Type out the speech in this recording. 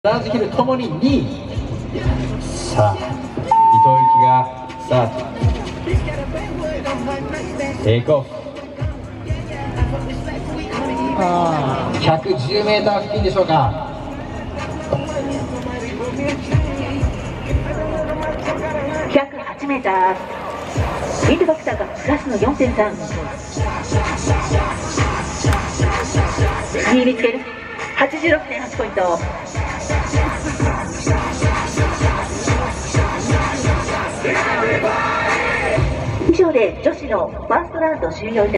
ラージヒルともに2位。さあ伊藤有希がスタートテイクオフ。110m 付近でしょうか。 108m、ミッドバクターがプラスの 4.3。 2位見つける 86.8 ポイント。以上で女子のファーストラウンド終了いたします。